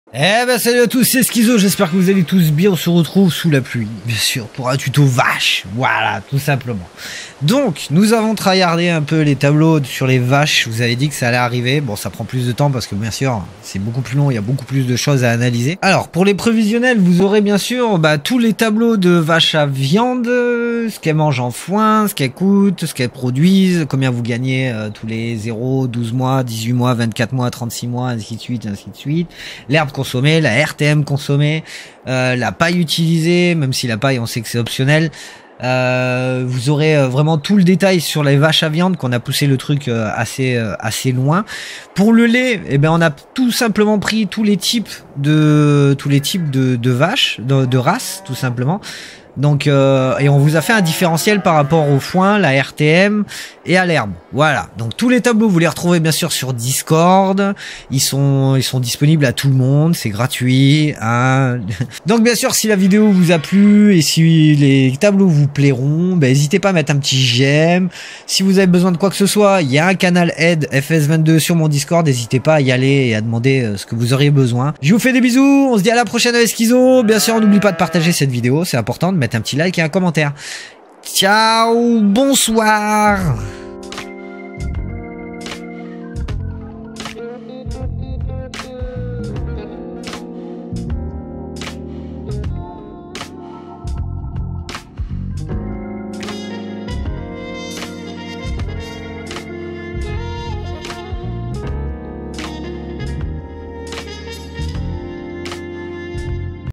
Eh ben salut à tous, c'est Schizo, j'espère que vous allez tous bien, on se retrouve sous la pluie, bien sûr, pour un tuto vache, voilà, tout simplement. Donc, nous avons tryhardé un peu les tableaux sur les vaches, je vous avais dit que ça allait arriver, bon ça prend plus de temps parce que bien sûr, c'est beaucoup plus long, il y a beaucoup plus de choses à analyser. Alors, pour les prévisionnels, vous aurez bien sûr tous les tableaux de vaches à viande, ce qu'elles mangent en foin, ce qu'elles coûtent, ce qu'elles produisent, combien vous gagnez tous les 0, 12 mois, 18 mois, 24 mois, 36 mois, ainsi de suite, l'herbe consommée, la RTM consommée, la paille utilisée, même si la paille on sait que c'est optionnel. Vous aurez vraiment tout le détail sur les vaches à viande, qu'on a poussé le truc assez loin. Pour le lait, eh ben on a tout simplement pris tous les types de vaches, de races tout simplement. Donc et on vous a fait un différentiel par rapport au foin, la RTM et à l'herbe. Voilà. Donc tous les tableaux vous les retrouvez bien sûr sur Discord. Ils sont disponibles à tout le monde, c'est gratuit. Hein. Donc bien sûr si la vidéo vous a plu et si les tableaux vous plairont, n'hésitez pas à mettre un petit j'aime. Si vous avez besoin de quoi que ce soit, il y a un canal aide FS22 sur mon Discord. N'hésitez pas à y aller et à demander ce que vous auriez besoin. Je vous fais des bisous. On se dit à la prochaine avec Schizo. Bien sûr n'oublie pas de partager cette vidéo, c'est important de mettre un petit like et un commentaire. Ciao, bonsoir.